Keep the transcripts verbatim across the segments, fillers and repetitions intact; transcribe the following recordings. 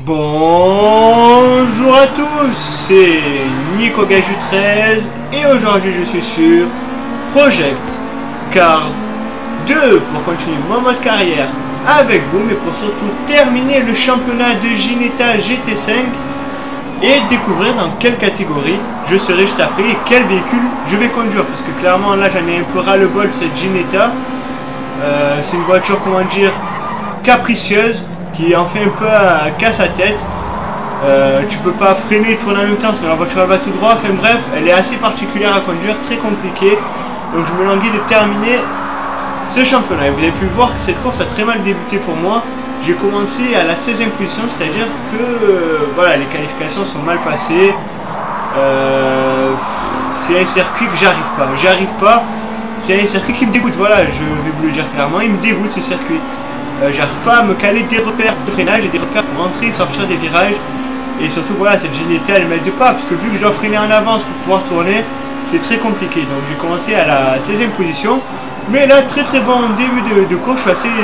Bonjour à tous, c'est Nicogaju treize et aujourd'hui je suis sur Project Cars deux pour continuer mon mode carrière avec vous, mais pour surtout terminer le championnat de Ginetta G T cinq et découvrir dans quelle catégorie je serai juste après et quel véhicule je vais conduire, parce que clairement là j'en ai un peu ras le bol cette Ginetta. Euh, c'est une voiture, comment dire, capricieuse, qui en fait un peu à casse à tête. Euh, tu peux pas freiner et tourner en même temps parce que la voiture elle va tout droit. Enfin bref, elle est assez particulière à conduire, très compliquée. Donc je me languis de terminer ce championnat. Et vous avez pu voir que cette course a très mal débuté pour moi. J'ai commencé à la seizième position, c'est-à-dire que euh, voilà, les qualifications sont mal passées. Euh, c'est un circuit que j'arrive pas. J'arrive pas. C'est un circuit qui me dégoûte. Voilà, je vais vous le dire clairement, il me dégoûte ce circuit. Euh, j'arrive pas à me caler des repères de freinage et des repères pour rentrer et sortir des virages. Et surtout voilà, cette Ginetta elle m'aide pas, parce que vu que je dois freiner en avance pour pouvoir tourner, c'est très compliqué. Donc j'ai commencé à la seizième position. Mais là, très très bon début de, de course, je suis assez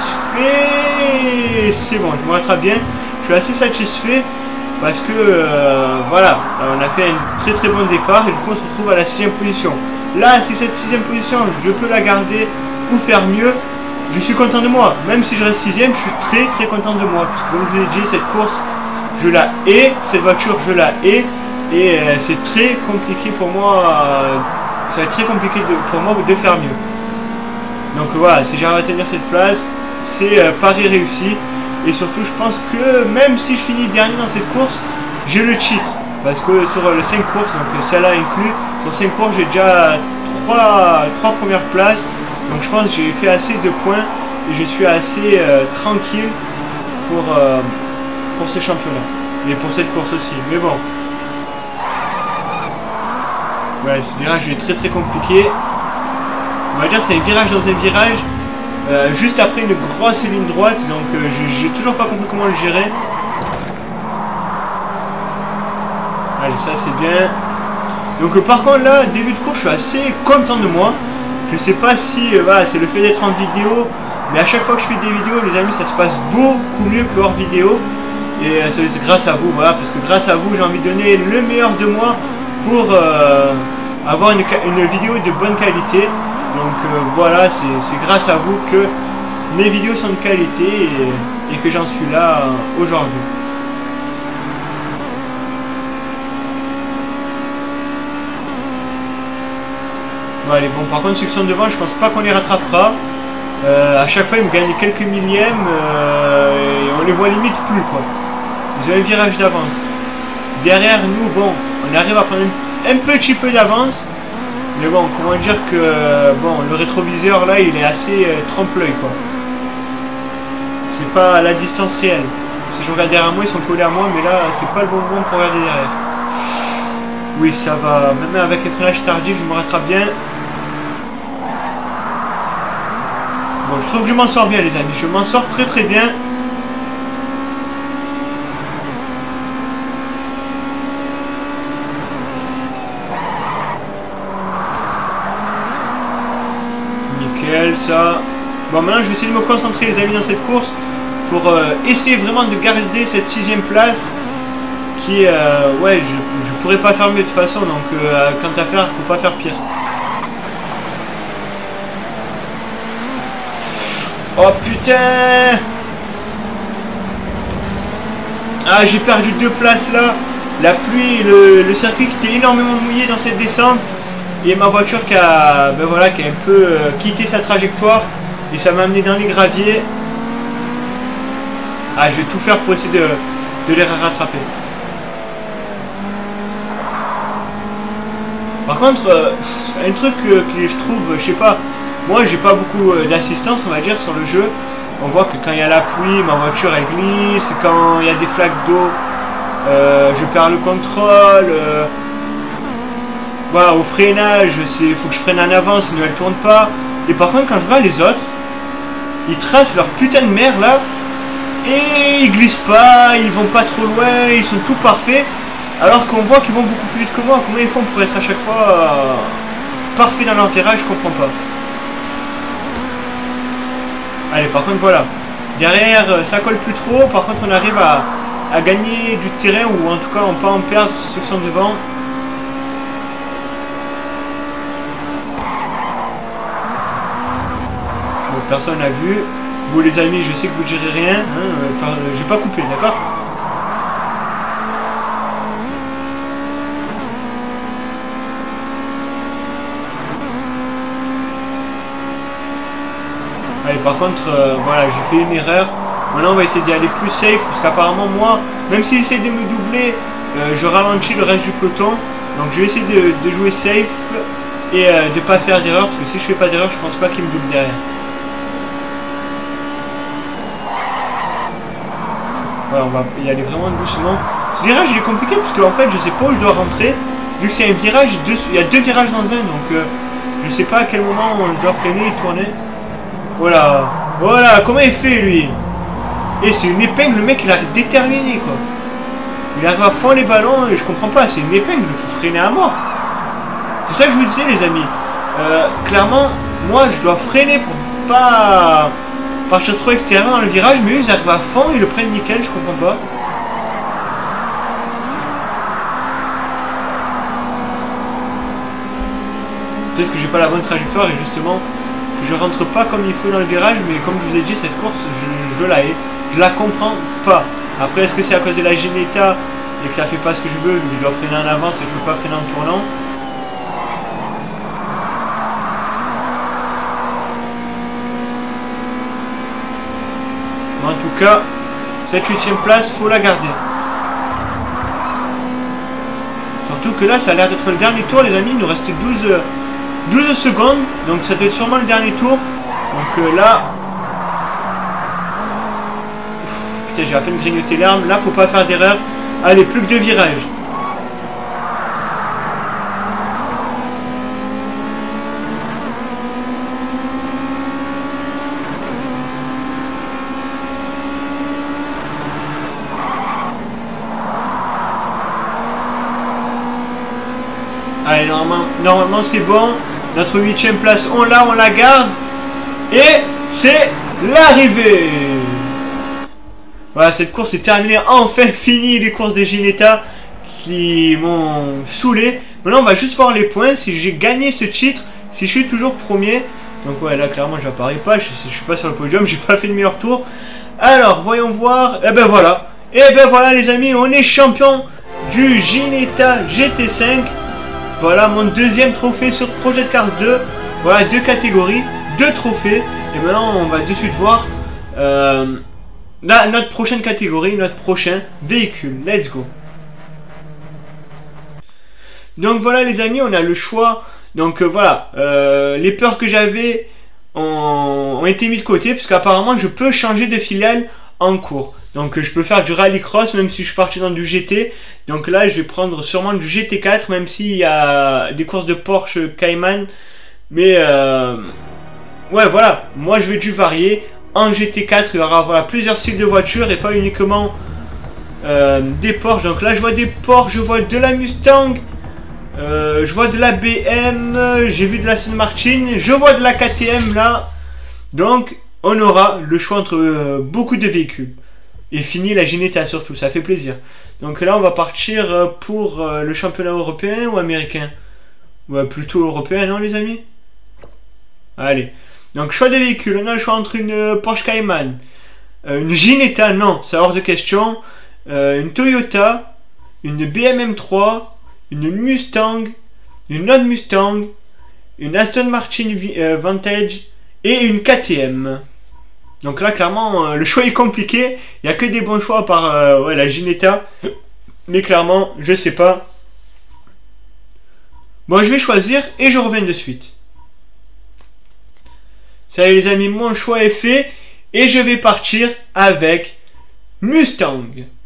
satisfait. C'est bon, je me rattrape bien. Je suis assez satisfait parce que euh, voilà, on a fait un très très bon départ et du coup on se retrouve à la sixième position. Là, si cette sixième position, je peux la garder ou faire mieux, je suis content de moi. Même si je reste sixième, je suis très très content de moi. Parce que comme je vous l'ai dit, cette course, je la hais. Cette voiture, je la hais. Et euh, c'est très compliqué pour moi. Euh, ça va être très compliqué de, pour moi de faire mieux. Donc voilà, si j'arrive à tenir cette place, c'est euh, pari réussi. Et surtout, je pense que même si je finis dernier dans cette course, j'ai le titre. Parce que sur les cinq courses, donc celle-là inclus, sur cinq courses, j'ai déjà trois premières places. Donc je pense que j'ai fait assez de points et je suis assez euh, tranquille pour, euh, pour ce championnat. Et pour cette course aussi. Mais bon. Ouais, ce virage est très très compliqué. On va dire c'est un virage dans un virage. Euh, juste après une grosse ligne droite. Donc euh, j'ai toujours pas compris comment le gérer. Allez, ça c'est bien. Donc euh, par contre là, début de course, je suis assez content de moi. Je sais pas si euh, voilà, c'est le fait d'être en vidéo, mais à chaque fois que je fais des vidéos, les amis, ça se passe beaucoup mieux que hors vidéo. Et euh, ça va être grâce à vous, voilà, parce que grâce à vous, j'ai envie de donner le meilleur de moi pour euh, avoir une, une vidéo de bonne qualité. Donc euh, voilà, c'est grâce à vous que mes vidéos sont de qualité et, et que j'en suis là euh, aujourd'hui. Allez, bon, par contre ceux qui sont devant, je pense pas qu'on les rattrapera. Euh, à chaque fois ils me gagnent quelques millièmes euh, et on les voit limite plus quoi. Ils ont un virage d'avance. Derrière nous, bon, on arrive à prendre un, un petit peu d'avance. Mais bon, comment dire que bon, le rétroviseur là il est assez euh, trompe-l'œil quoi. C'est pas à la distance réelle. Si je regarde derrière moi, ils sont collés à moi, mais là c'est pas le bon moment pour regarder derrière. Oui, ça va, même avec un freinage tardif, je me rattrape bien. Bon, je trouve que je m'en sors bien les amis, je m'en sors très très bien. Nickel ça. Bon, maintenant je vais essayer de me concentrer les amis dans cette course pour euh, essayer vraiment de garder cette sixième place qui euh, ouais, je, je pourrais pas faire mieux de toute façon, donc euh, quant à faire, faut pas faire pire. Oh putain! Ah, j'ai perdu deux places là. La pluie, le, le circuit qui était énormément mouillé dans cette descente. Et ma voiture qui a, ben voilà, qui a un peu euh, quitté sa trajectoire. Et ça m'a amené dans les graviers. Ah, je vais tout faire pour essayer de, de les rattraper. Par contre, euh, un truc euh, que je trouve, je sais pas, moi j'ai pas beaucoup euh, d'assistance on va dire sur le jeu. On voit que quand il y a la pluie, ma voiture elle glisse, quand il y a des flaques d'eau, euh, je perds le contrôle. Euh, voilà, au freinage, il faut que je freine en avant sinon elle tourne pas. Et par contre quand je vois les autres, ils tracent leur putain de mer là, et ils glissent pas, ils vont pas trop loin, ils sont tout parfaits. Alors qu'on voit qu'ils vont beaucoup plus vite que moi. Comment ils font pour être à chaque fois euh, parfaits dans leur virage, je comprends pas. Allez, par contre voilà. Derrière, ça colle plus trop. Par contre, on arrive à, à gagner du terrain, ou en tout cas on peut en perdre ceux qui sont devant. Bon, personne n'a vu. Vous les amis, je sais que vous ne direz rien, hein, euh, j'ai pas coupé, d'accord? Allez, par contre, euh, voilà, j'ai fait une erreur. Maintenant, on va essayer d'y aller plus safe, parce qu'apparemment, moi, même s'il essaie de me doubler, euh, je ralentis le reste du peloton. Donc, je vais essayer de, de jouer safe et euh, de ne pas faire d'erreur, parce que si je fais pas d'erreur, je pense pas qu'il me double derrière. Voilà, on va y aller vraiment doucement. Ce virage, il est compliqué, parce qu'en fait, je sais pas où je dois rentrer. Vu que c'est un virage, deux, il y a deux virages dans un, donc euh, je sais pas à quel moment je dois freiner et tourner. Voilà, voilà, comment il fait lui? Et c'est une épingle, le mec il arrive déterminé quoi. Il arrive à fond les ballons et je comprends pas, c'est une épingle, il faut freiner à mort. C'est ça que je vous disais les amis. Euh, clairement, moi je dois freiner pour pas partir trop extérieur dans le virage, mais eux ils arrivent à fond, ils le prennent nickel, je comprends pas. Peut-être que j'ai pas la bonne trajectoire et justement je rentre pas comme il faut dans le virage, mais comme je vous ai dit, cette course je, je la hais, je la comprends pas. Après, est-ce que c'est à cause de la Ginetta et que ça fait pas ce que je veux, vu que je dois freiner en avance et je peux pas freiner en tournant? Mais en tout cas, cette huitième place, faut la garder. Surtout que là, ça a l'air d'être le dernier tour, les amis. Il nous reste douze, douze secondes, donc ça doit être sûrement le dernier tour. Donc euh, là... Ouf, putain, j'ai à peine grignoté l'arme. Là, faut pas faire d'erreur. Allez, plus que deux virages. Allez, normalement, normalement c'est bon. Notre huitième place, on l'a, on la garde. Et c'est l'arrivée. Voilà, cette course est terminée. Enfin fini les courses des Ginetta qui m'ont saoulé. Maintenant, on va juste voir les points. Si j'ai gagné ce titre, si je suis toujours premier. Donc ouais, là, clairement, j'apparais pas. Je, je suis pas sur le podium. J'ai pas fait le meilleur tour. Alors, voyons voir. Et ben voilà. Et ben voilà, les amis, on est champion du Ginetta G T cinq. Voilà mon deuxième trophée sur Project Cars deux. Voilà, deux catégories, deux trophées. Et maintenant, on va de suite voir euh, la, notre prochaine catégorie, notre prochain véhicule. Let's go. Donc voilà les amis, on a le choix. Donc euh, voilà, euh, les peurs que j'avais ont, ont été mis de côté, parce qu'apparemment je peux changer de filiale en cours. Donc je peux faire du rallycross même si je suis parti dans du G T. Donc là je vais prendre sûrement du G T quatre, même s'il y a des courses de Porsche Cayman. Mais euh, ouais voilà, moi je vais du varier. En G T quatre il y aura voilà, plusieurs styles de voitures et pas uniquement euh, des Porsche. Donc là je vois des Porsche, je vois de la Mustang, euh, je vois de la B M, j'ai vu de la Aston Martin, je vois de la K T M là. Donc on aura le choix entre euh, beaucoup de véhicules. Et fini la Ginetta surtout, ça fait plaisir. Donc là on va partir pour euh, le championnat européen ou américain? Ouais, plutôt européen, non les amis? Allez. Donc choix des véhicules, on a le choix entre une euh, Porsche Cayman, euh, une Ginetta, non, c'est hors de question, euh, une Toyota, une B M M trois, une Mustang, une autre Mustang, une Aston Martin euh, Vantage et une K T M. Donc là, clairement, euh, le choix est compliqué. Il n'y a que des bons choix par euh, ouais, la Ginetta. Mais clairement, je sais pas. Bon, je vais choisir et je reviens de suite. Ça y est, les amis, mon choix est fait. Et je vais partir avec Mustang.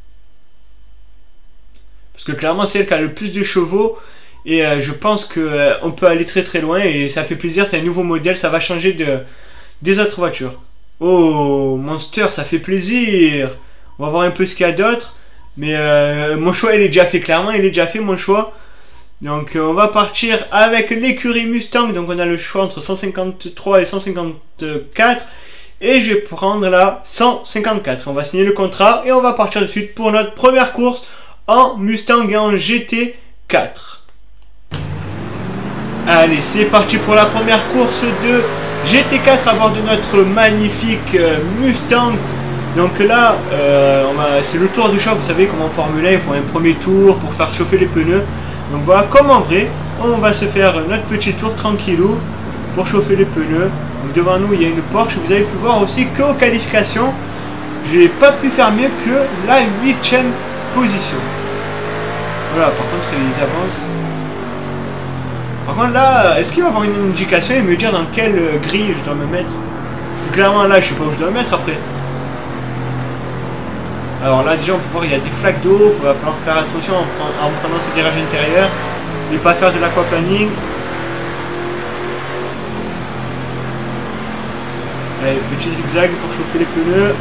Parce que clairement, c'est elle qui a le plus de chevaux. Et euh, je pense qu'on euh, peut aller très très loin. Et ça fait plaisir, c'est un nouveau modèle. Ça va changer de, des autres voitures. Oh, Monster, ça fait plaisir. On va voir un peu ce qu'il y a d'autre. Mais euh, mon choix, il est déjà fait, clairement. Il est déjà fait, mon choix. Donc, euh, on va partir avec l'écurie Mustang. Donc, on a le choix entre cent cinquante-trois et cent cinquante-quatre. Et je vais prendre la cent cinquante-quatre. On va signer le contrat et on va partir de suite pour notre première course en Mustang et en G T quatre. Allez, c'est parti pour la première course de G T quatre à bord de notre magnifique euh, Mustang. Donc là, euh, c'est le tour du choc, vous savez, comme en Formule un, il faut un premier tour pour faire chauffer les pneus. Donc voilà, comme en vrai, on va se faire notre petit tour tranquillou pour chauffer les pneus. Donc devant nous, il y a une Porsche. Vous avez pu voir aussi qu'aux qualifications, je n'ai pas pu faire mieux que la huitième position. Voilà, par contre, ils avancent. Par contre, là, est-ce qu'il va y avoir une indication et me dire dans quelle grille je dois me mettre? Clairement, là, je sais pas où je dois me mettre après. Alors là, déjà, on peut voir il y a des flaques d'eau. Il va falloir faire attention en, en prenant ces virages intérieurs. Ne pas faire de l'aquaplaning. Allez, petit zigzag pour chauffer les pneus.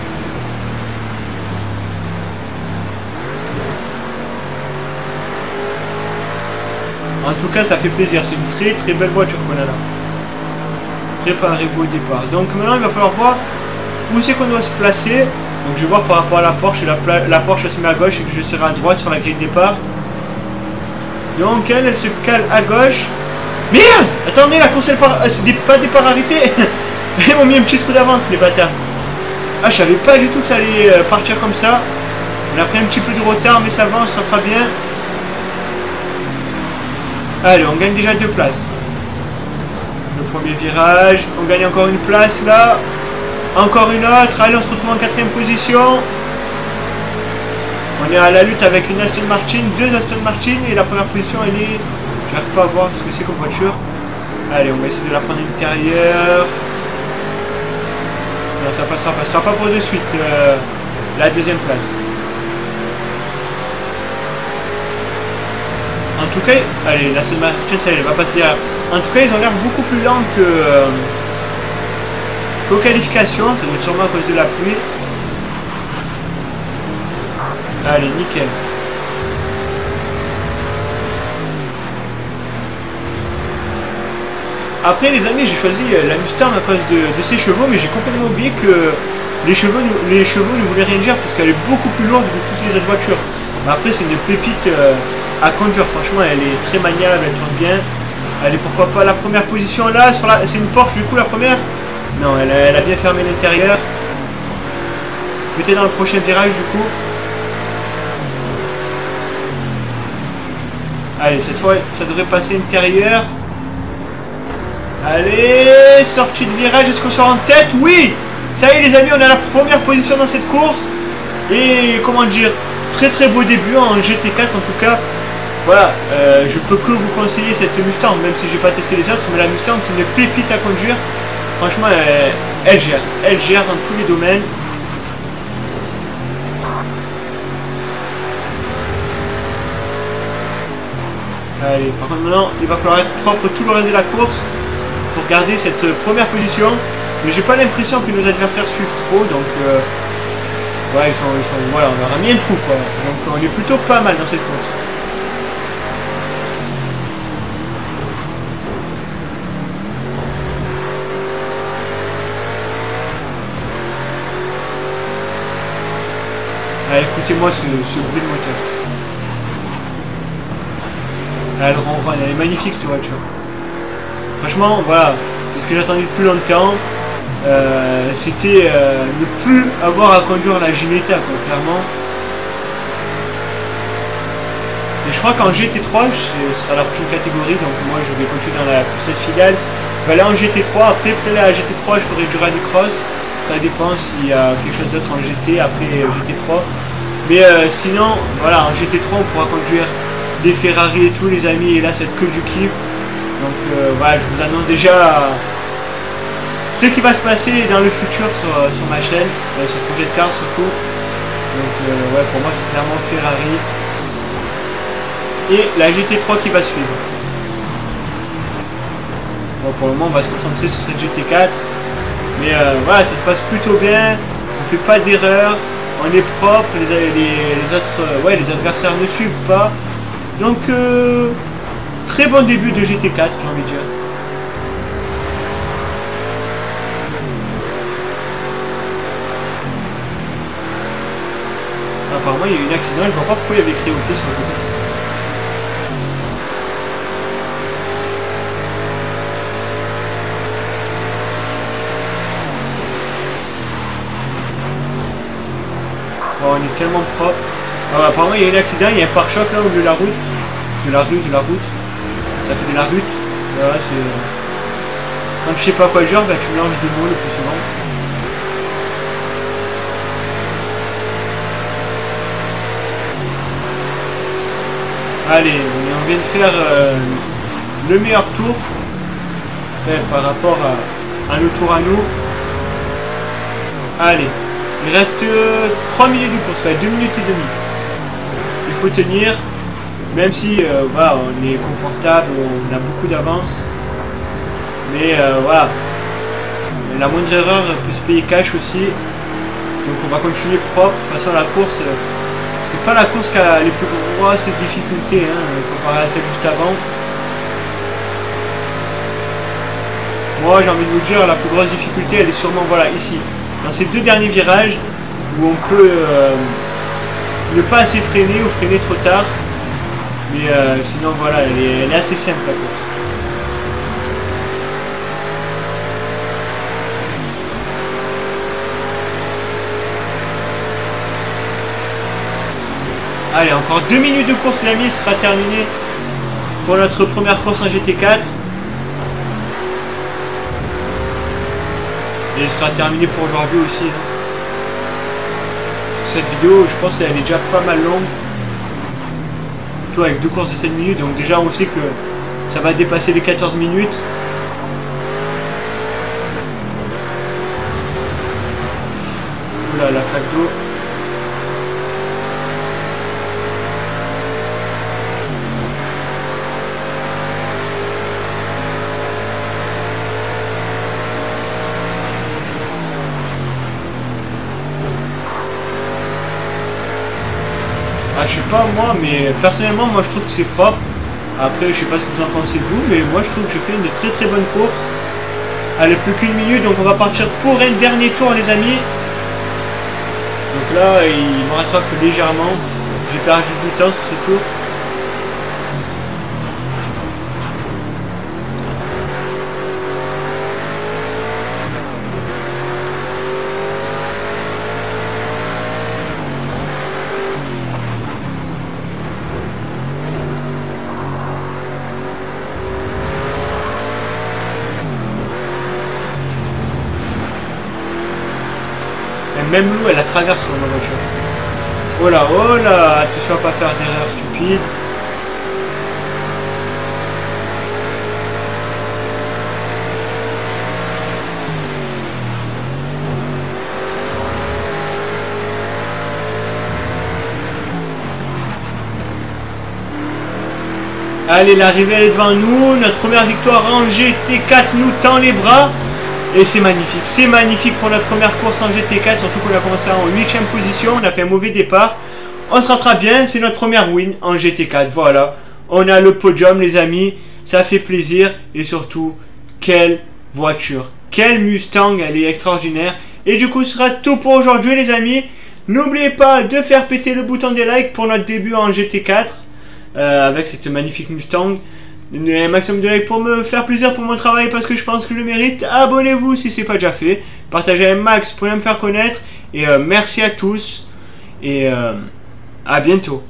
En tout cas, ça fait plaisir. C'est une très très belle voiture qu'on a là. Préparez-vous au départ. Donc maintenant, il va falloir voir où c'est qu'on doit se placer. Donc je vais voir par rapport à la Porsche, la, la Porsche elle se met à gauche et que je serai à droite sur la grille de départ. Donc elle, elle se cale à gauche. Merde! Attendez, la course elle part, c'est pas départ arrêté. Ils m'ont mis un petit trou d'avance les bâtards. Ah, je savais pas du tout que ça allait partir comme ça. On a pris un petit peu de retard mais ça va, on se rattrape bien. Allez, on gagne déjà deux places. Le premier virage, on gagne encore une place là. Encore une autre, allez on se retrouve en quatrième position. On est à la lutte avec une Aston Martin, deux Aston Martin et la première position elle est... J'arrive pas à voir ce que c'est comme voiture. Allez on va essayer de la prendre à l'intérieur. Non ça passera, passera pas pour de suite. Euh, la deuxième place. En tout cas, allez la Aston Martin ça elle va passer derrière. En tout cas ils ont l'air beaucoup plus lents que... Euh, aux qualifications, ça doit être sûrement à cause de la pluie. Allez, nickel. Après les amis, j'ai choisi la Mustang à cause de, de ses chevaux, mais j'ai complètement oublié que les chevaux, les chevaux ne voulaient rien dire parce qu'elle est beaucoup plus lourde que toutes les autres voitures. Mais après c'est une pépite euh, à conduire, franchement elle est très maniable, elle tourne bien. Allez, pourquoi pas la première position là, sur la... c'est une Porsche du coup la première. Non, elle a, elle a bien fermé l'intérieur. Peut-être dans le prochain virage du coup. Allez, cette fois, ça devrait passer intérieur. Allez, sortie de virage, est-ce qu'on sort en tête? Oui! Ça y est les amis, on a la première position dans cette course. Et comment dire, très très beau début en G T quatre en tout cas. Voilà, euh, je peux que vous conseiller cette Mustang, même si j'ai pas testé les autres, mais la Mustang c'est une pépite à conduire. Franchement, elle, elle gère, elle gère dans tous les domaines. Allez, par contre maintenant, il va falloir être propre tout le reste de la course pour garder cette première position. Mais j'ai pas l'impression que nos adversaires suivent trop, donc euh, ouais, ils sont, ils sont, voilà, on leur a mis un trou quoi. Donc on est plutôt pas mal dans cette course. Ah, écoutez-moi ce, ce bruit de moteur. Elle renvoie, elle est magnifique cette voiture. Franchement, voilà, c'est ce que j'attendais depuis longtemps. Euh, C'était euh, ne plus avoir à conduire la Ginetta, quoi, clairement. Et je crois qu'en G T trois, ce sera la prochaine catégorie, donc moi je vais continuer dans la cette filiale. Je vais aller en G T trois, après, après la G T trois, je ferai du rallycross. Ça dépend s'il y a quelque chose d'autre en G T après G T trois. Mais euh, sinon, voilà, en G T trois, on pourra conduire des Ferrari et tout, les amis. Et là, c'est que du kiff. Donc euh, voilà, je vous annonce déjà ce qui va se passer dans le futur sur, sur ma chaîne, euh, sur Project Cars surtout. Donc euh, ouais, pour moi, c'est clairement Ferrari. Et la G T trois qui va suivre. Bon, pour le moment, on va se concentrer sur cette G T quatre. Mais euh, voilà, ça se passe plutôt bien, on fait pas d'erreur, on est propre, les, les, les autres, euh, ouais, les adversaires ne suivent pas. Donc, euh, très bon début de G T quatre, j'ai envie de dire. Apparemment il y a eu un accident, je vois pas pourquoi il y avait écrit OK sur le côté. Oh, on est tellement propre. Alors, apparemment il y a eu un accident, il y a un pare-choc là au milieu de la route. De la rue, de la route. Ça fait de la route. Voilà, c'est... Quand je sais pas quoi dire, bah, tu mélanges deux mots le plus souvent. Allez, on vient de faire euh, le meilleur tour fait, par rapport à, à nos tours à nous. Allez, il reste euh, trois minutes du course, ça fait deux minutes et demie. Il faut tenir, même si euh, voilà, on est confortable, on a beaucoup d'avance. Mais euh, voilà, la moindre erreur peut se payer cash aussi. Donc on va continuer propre. De toute façon la course, euh, c'est pas la course qui a les plus grosses difficultés hein, comparé à celle juste avant. Moi j'ai envie de vous dire, la plus grosse difficulté elle est sûrement voilà ici, dans ces deux derniers virages où on peut euh, ne pas assez freiner ou freiner trop tard. Mais euh, sinon voilà, elle est, elle est assez simple la course. Allez, encore deux minutes de course les amis, sera terminé pour notre première course en G T quatre. Et elle sera terminée pour aujourd'hui aussi. Hein. Cette vidéo, je pense qu'elle est déjà pas mal longue. Plutôt avec deux courses de sept minutes, donc déjà on sait que ça va dépasser les quatorze minutes. Oula, la flaque d'eau. Ah, je sais pas moi, mais personnellement moi je trouve que c'est propre. Après je sais pas ce que vous en pensez vous, mais moi je trouve que je fais une très très bonne course. Allez, plus qu'une minute, donc on va partir pour un dernier tour les amis. Donc là il me rattrape légèrement. J'ai perdu du temps sur ce tour. Même l'eau, elle la traverse dans ma voiture. Oh là, oh là, attention à pas faire d'erreur stupide. Allez, l'arrivée elle est devant nous. Notre première victoire en G T quatre nous tend les bras. Et c'est magnifique, c'est magnifique pour notre première course en G T quatre, surtout qu'on a commencé en huitième position, on a fait un mauvais départ. On se rattrape bien, c'est notre première win en G T quatre, voilà. On a le podium les amis, ça fait plaisir et surtout, quelle voiture, quelle Mustang, elle est extraordinaire. Et du coup, ce sera tout pour aujourd'hui les amis. N'oubliez pas de faire péter le bouton des likes pour notre début en G T quatre, euh, avec cette magnifique Mustang. Un maximum de likes pour me faire plaisir pour mon travail parce que je pense que je le mérite. Abonnez-vous si ce n'est pas déjà fait. Partagez un max pour me faire connaître. Et euh, merci à tous. Et euh, à bientôt.